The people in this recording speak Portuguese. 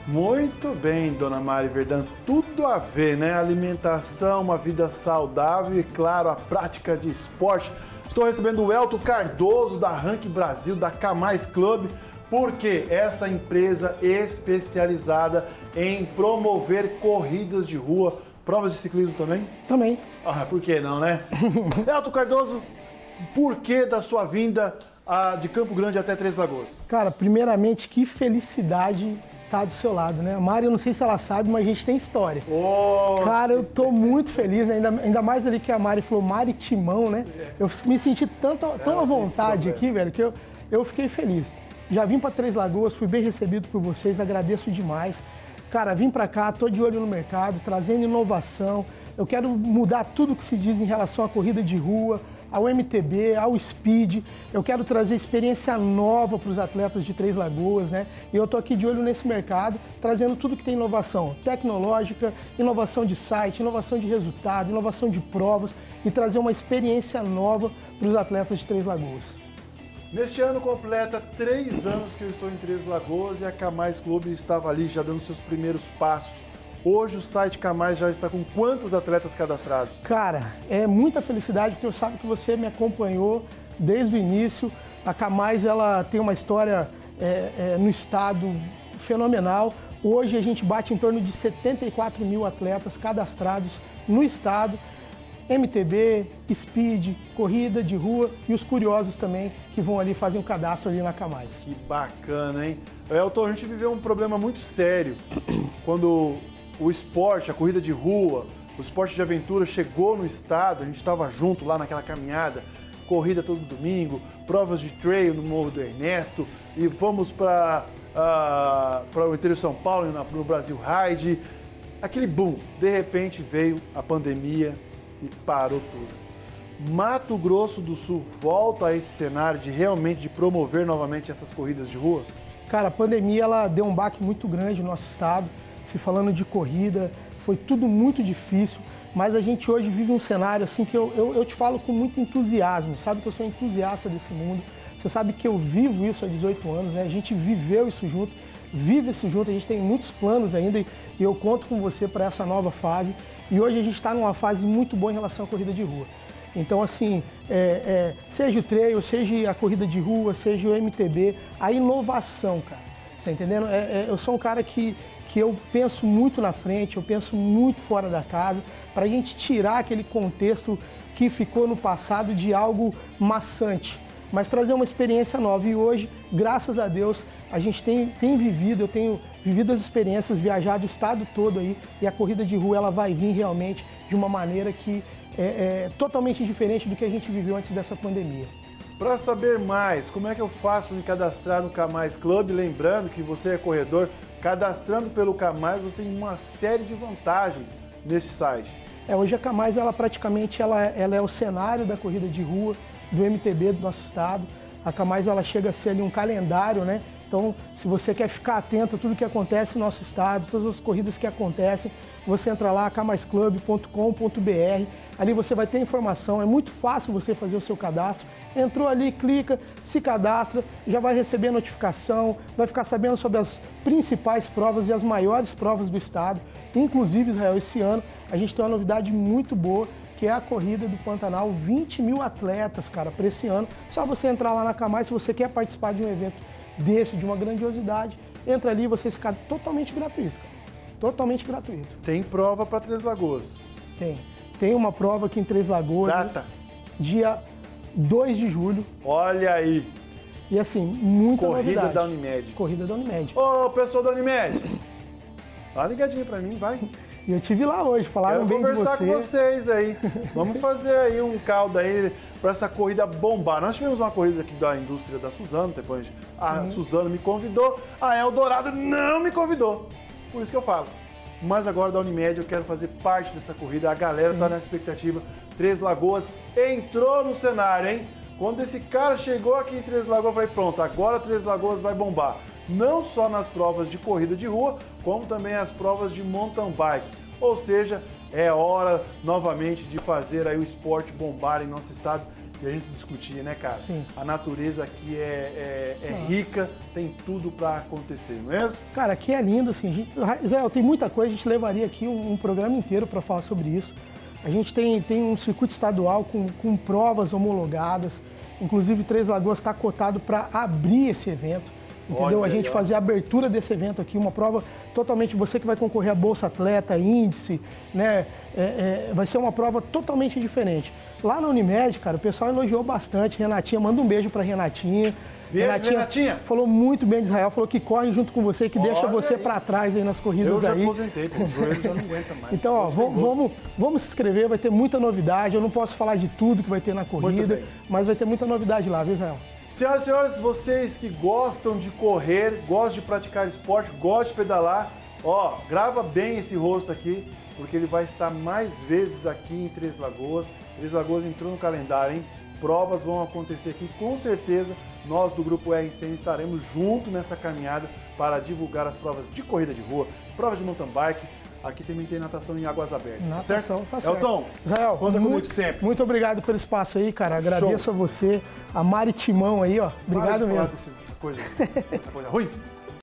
Muito bem, dona Mari Verdão, tudo a ver, né? Alimentação, uma vida saudável e, claro, a prática de esporte. Estou recebendo o Elton Cardoso, da Rank Brasil, da Camais Club, porque essa empresa especializada em promover corridas de rua, provas de ciclismo também? Também. Ah, por que não, né? Elton Cardoso, por que da sua vinda de Campo Grande até Três Lagoas? Cara, primeiramente, que felicidade tá do seu lado, né? A Mari, eu não sei se ela sabe, mas a gente tem história. Oh, cara, eu tô muito feliz, né? Ainda mais ali que a Mari falou Mari Timão, né? Eu me senti tão à vontade aqui, velho, que eu fiquei feliz. Já vim para Três Lagoas, fui bem recebido por vocês, agradeço demais. Cara, vim para cá, tô de olho no mercado, trazendo inovação. Eu quero mudar tudo que se diz em relação à corrida de rua, ao MTB, ao Speed. Eu quero trazer experiência nova para os atletas de Três Lagoas, né? E eu estou aqui de olho nesse mercado, trazendo tudo que tem inovação tecnológica, inovação de site, inovação de resultado, inovação de provas e trazer uma experiência nova para os atletas de Três Lagoas. Neste ano completa 3 anos que eu estou em Três Lagoas e a Camais Clube estava ali já dando seus primeiros passos. Hoje o site Camais já está com quantos atletas cadastrados? Cara, é muita felicidade porque eu sei que você me acompanhou desde o início. A Camais, ela tem uma história no estado fenomenal. Hoje a gente bate em torno de 74 mil atletas cadastrados no estado. MTB, Speed, corrida de rua e os curiosos também que vão ali fazer um cadastro ali na Camais. Que bacana, hein? Elton, a gente viveu um problema muito sério quando o esporte, a corrida de rua, o esporte de aventura chegou no estado, a gente estava junto lá naquela caminhada, corrida todo domingo, provas de trail no Morro do Ernesto e fomos para o interior de São Paulo, no Brasil Ride. Aquele boom, de repente veio a pandemia e parou tudo. Mato Grosso do Sul volta a esse cenário de promover novamente essas corridas de rua? Cara, a pandemia ela deu um baque muito grande no nosso estado. Se falando de corrida, foi tudo muito difícil, mas a gente hoje vive um cenário assim que eu te falo com muito entusiasmo, sabe que eu sou entusiasta desse mundo, você sabe que eu vivo isso há 18 anos, né? A gente viveu isso junto, vive isso junto, a gente tem muitos planos ainda e eu conto com você para essa nova fase e hoje a gente está numa fase muito boa em relação à corrida de rua. Então assim, seja o trail, seja a corrida de rua, seja o MTB, a inovação, cara, você entendendo? Eu sou um cara que eu penso muito na frente, eu penso muito fora da casa, para a gente tirar aquele contexto que ficou no passado de algo maçante, mas trazer uma experiência nova. E hoje, graças a Deus, a gente eu tenho vivido as experiências, viajado o estado todo aí, e a corrida de rua ela vai vir realmente de uma maneira que é totalmente diferente do que a gente viveu antes dessa pandemia. Para saber mais, como é que eu faço para me cadastrar no Camais Club? Lembrando que você é corredor, cadastrando pelo Camais, você tem uma série de vantagens nesse site. Hoje a Camais, ela praticamente ela é o cenário da corrida de rua, do MTB do nosso estado. A Camais, ela chega a ser ali um calendário, né? Então, se você quer ficar atento a tudo que acontece no nosso estado, todas as corridas que acontecem, você entra lá, camaisclub.com.br, ali você vai ter informação, é muito fácil você fazer o seu cadastro. Entrou ali, clica, se cadastra, já vai receber notificação, vai ficar sabendo sobre as principais provas e as maiores provas do estado. Inclusive, Israel, esse ano a gente tem uma novidade muito boa, que é a Corrida do Pantanal, 20 mil atletas, cara, para esse ano. Só você entrar lá na Camais, se você quer participar de um evento desse, de uma grandiosidade, entra ali e você fica totalmente gratuito, cara. Totalmente gratuito. Tem prova para Três Lagoas? Tem uma prova aqui em Três Lagoas. Data? Dia 2 de julho. Olha aí. E assim, muita novidade. Corrida da Unimed. Corrida da Unimed. Ô, pessoal da Unimed, dá uma ligadinha para mim, vai. E eu estive lá hoje, falaram bem de você. Quero conversar com vocês aí. Vamos fazer aí um caldo aí para essa corrida bombar. Nós tivemos uma corrida aqui da indústria da Suzano, depois a Suzano me convidou, a Eldorado não me convidou. Por isso que eu falo. Mas agora da Unimed eu quero fazer parte dessa corrida. A galera tá na expectativa. Três Lagoas entrou no cenário, hein? Quando esse cara chegou aqui em Três Lagoas, eu falei, pronto, agora Três Lagoas vai bombar. Não só nas provas de corrida de rua, como também as provas de mountain bike. Ou seja, é hora novamente de fazer aí o esporte bombar em nosso estado. e a gente se discutia, né, cara? Sim. A natureza aqui é rica, tem tudo para acontecer, não é mesmo? Cara, aqui é lindo, assim. Israel, tem muita coisa, a gente levaria aqui um programa inteiro para falar sobre isso. A gente tem um circuito estadual com provas homologadas, inclusive Três Lagoas está cotado para abrir esse evento, entendeu? Olha, a gente fazer a abertura desse evento aqui, uma prova totalmente, você que vai concorrer a Bolsa Atleta, Índice, né? Vai ser uma prova totalmente diferente. Lá na Unimed, cara, o pessoal elogiou bastante. Renatinha, manda um beijo pra Renatinha. Beijo, Renatinha. Falou muito bem de Israel, falou que corre junto com você, que deixa você pra trás aí nas corridas aí. Eu já aposentei, pô, o joelho já não aguenta mais. Então, ó, vamos se inscrever, vai ter muita novidade. Eu não posso falar de tudo que vai ter na corrida, mas vai ter muita novidade lá, viu, Israel? Senhoras e senhores, vocês que gostam de correr, gostam de praticar esporte, gostam de pedalar, ó, grava bem esse rosto aqui, porque ele vai estar mais vezes aqui em Três Lagoas. Três Lagoas entrou no calendário, hein? Provas vão acontecer aqui, com certeza nós do Grupo RCN estaremos junto nessa caminhada para divulgar as provas de corrida de rua, provas de mountain bike. Aqui também tem natação em águas abertas, natação, tá certo? Tá certo. Elton, Israel, conta comigo sempre. Muito obrigado pelo espaço aí, cara. Agradeço a você, a Mari Timão aí, ó. Obrigado mesmo. Para de falar dessa coisa ruim.